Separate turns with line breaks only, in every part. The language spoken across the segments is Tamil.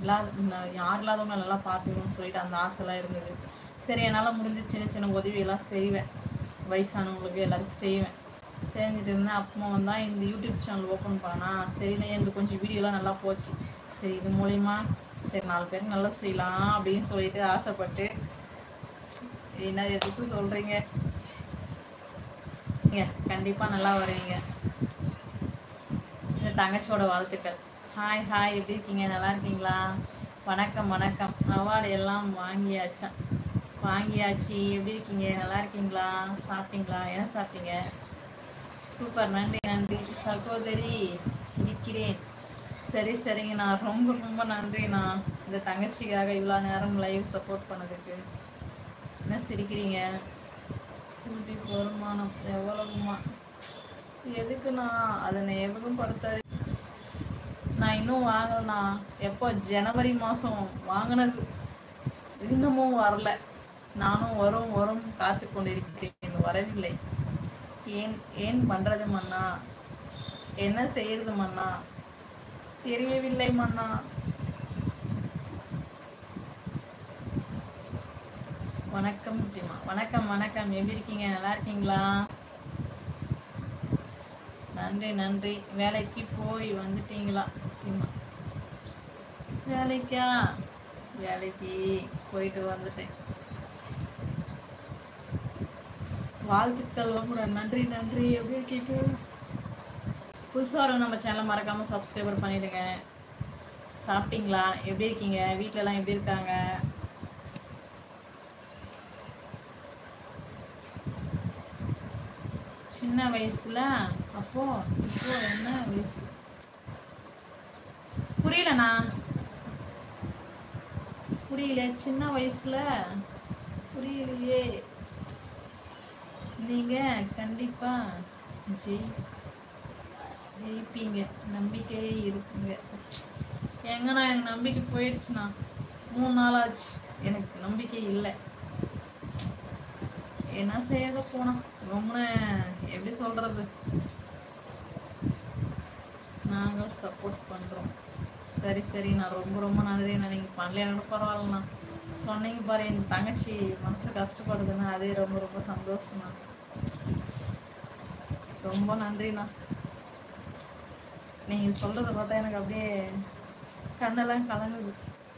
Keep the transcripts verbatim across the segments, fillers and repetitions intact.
இல்லாத யார் இல்லாதவங்க நல்லா பார்த்துக்கணும்னு சொல்லிட்டு அந்த ஆசைலாம் இருந்தது. சரி, என்னால் முடிஞ்ச சின்ன சின்ன உதவியெல்லாம் செய்வேன், வயசானவங்களுக்கு எல்லாருக்கும் செய்வேன். செஞ்சுட்டு இருந்தேன். அப்போ வந்தால் இந்த யூடியூப் சேனல் ஓப்பன் பண்ணா சரிண்ணே, இந்த கொஞ்சம் வீடியோலாம் நல்லா போச்சு. சரி, இது மூலிமா சரி நாலு பேருக்கு நல்லா செய்யலாம் அப்படின்னு சொல்லிட்டு ஆசைப்பட்டு. என்ன எதுக்கு சொல்கிறீங்க? கண்டிப்பாக நல்லா வருவீங்க. இந்த தங்கச்சியோட வாழ்த்துக்கள். ஹாய் ஹாய், எப்படி இருக்கீங்க? நல்லா இருக்கீங்களா? வணக்கம் வணக்கம். அவார்டு எல்லாம் வாங்கியாச்சா? வாங்கியாச்சு. எப்படி இருக்கீங்க? நல்லா இருக்கீங்களா? சாப்பிட்டீங்களா? என்ன சாப்பிட்டீங்க? சூப்பர், நன்றி நன்றி சகோதரி, இருக்கிறேன். சரி சரிங்கண்ணா, ரொம்ப ரொம்ப நன்றிண்ணா இந்த தங்கச்சிக்காக இவ்வளோ நேரம் லைவ் சப்போர்ட் பண்ணதுக்கு. என்ன சிரிக்கிறீங்க? யூடியூப் வருமானம் எவ்வளவுமா? எதுக்குண்ணா அதனை எவ்வளவும் படுத்தாது. நான் இன்னும் வாங்கலண்ணா. எப்போ? ஜனவரி மாதம் வாங்கினது, இன்னமும் வரல. நானும் வரும் வரும் காத்து கொண்டிருக்கிறேன், வரவில்லை. ஏன் ஏன் பண்ணுறது மன்னா? என்ன செய்யறது மன்னா? தெரியவில்லை மன்னா. வணக்கம் முட்டிமா. வணக்கம் வணக்கம், எப்படி இருக்கீங்க? நல்லா இருக்கீங்களா? நன்றி நன்றி. வேலைக்கு போய் வந்துட்டீங்களா? வேலைக்கா? வேலைக்கு போயிட்டு வந்துட்டேன். வாழ்த்துக்கள் கூட. நன்றி நன்றி. எப்படி இருக்கீங்க? புதுசாக நம்ம சேனலை மறக்காமல் சப்ஸ்கிரைபர் பண்ணிவிடுங்க. சாப்பிட்டீங்களா? எப்படி இருக்கீங்க? வீட்டிலலாம் எப்படி இருக்காங்க? சின்ன வயசில் அப்போ இப்போ என்ன வயசு? புரியலண்ணா, புரியல. சின்ன வயசில் புரியலையே. நீங்கள் கண்டிப்பாக ஜெய் ஜெயிப்பீங்க, நம்பிக்கையே இருக்குங்க. எங்கன்னா எனக்கு நம்பிக்கை போயிடுச்சுண்ணா. மூணு நாள் ஆச்சு, எனக்கு நம்பிக்கை இல்லை. என்ன செய்யறத போனா ரொம்ப எப்படி சொல்கிறது, நாங்கள் சப்போர்ட் பண்ணுறோம். சரி சரி, நான் ரொம்ப ரொம்ப நன்றிண்ணா. நீங்கள் பண்ணலையானோட பரவாயில்லண்ணா. சொன்னீங்க பாரு, என் தங்கச்சி மனசு கஷ்டப்படுதுண்ணா, அதே ரொம்ப ரொம்ப சந்தோஷம்ண்ணா. ரொம்ப நன்றிண்ணா. நீங்கள் சொல்கிறத பார்த்தா எனக்கு அப்படியே கண்ணெல்லாம் கலங்குது.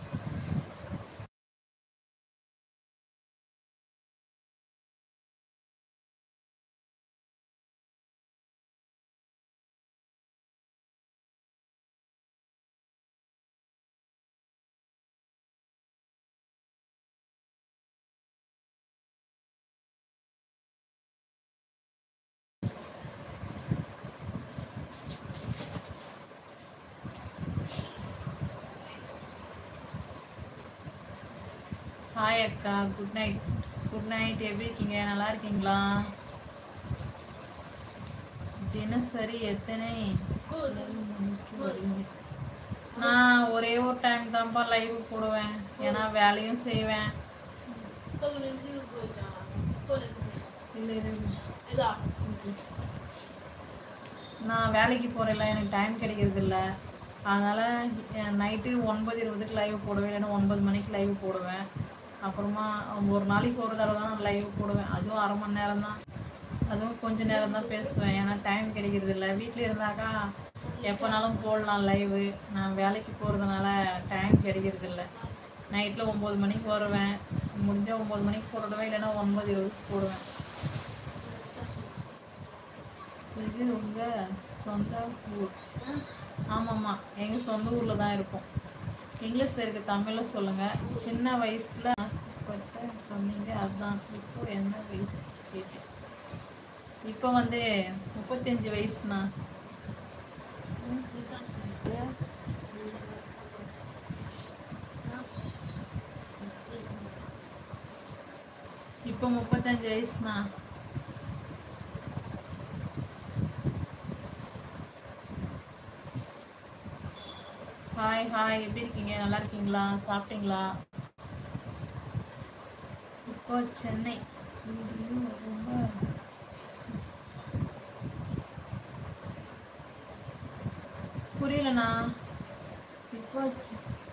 ஹாய் அக்கா, குட் நைட். குட் நைட், எப்படி இருக்கீங்க? நல்லா இருக்கீங்களா? தினசரி எத்தனை மணிக்கு வருவீங்க? நான் ஒரே ஒரு டைம் தான்ப்பா லைவ் போடுவேன், ஏன்னா வேலையும் செய்வேன். இல்லை இல்லை, நான் வேலைக்கு போகிறேன்ல, எனக்கு டைம் கிடைக்கிறது இல்லை. அதனால் நைட்டு ஒன்பது இருபதுக்கு லைவ் போடுவேன், இல்லைன்னா ஒன்பது மணிக்கு லைவ் போடுவேன். அப்புறமா ஒரு நாளைக்கு ஒரு தடவை தான் லைவ் போடுவேன், அதுவும் அரை மணி நேரம் தான். அதுவும் கொஞ்சம் நேரம் தான் பேசுவேன், ஏன்னா டைம் கிடைக்கிறது இல்லை. வீட்டில் இருந்தாக்கா எப்போனாலும் போடலாம் லைவு. நான் வேலைக்கு போகிறதுனால டைம் கிடைக்கிறது இல்லை. நைட்டில் ஒம்பது மணிக்கு வருவேன், முடிஞ்சால் ஒம்பது மணிக்கு போடுவேன், இல்லைன்னா ஒன்பது இருபதுக்கு போடுவேன். இது உங்கள் சொந்த ஊர்? ஆமாம்மா, எங்கள் சொந்த ஊரில் தான் இருப்போம். இங்கிலீஷில் இருக்க தமிழில் சொல்லுங்கள். சின்ன வயசில் ஆசைப்பட்ட சொன்னீங்க, அதுதான். இப்போ என்ன வயசு கேட்டேன். இப்போ வந்து முப்பத்தஞ்சு வயசுண்ணா. இப்போ முப்பத்தஞ்சு வயசுண்ணா. ஹாய் ஹாய், எப்படி இருக்கீங்க? நல்லா இருக்கீங்களா? சாப்பிட்டீங்களா? இப்போ சென்னை. ரொம்ப புரியலண்ணா. இப்போ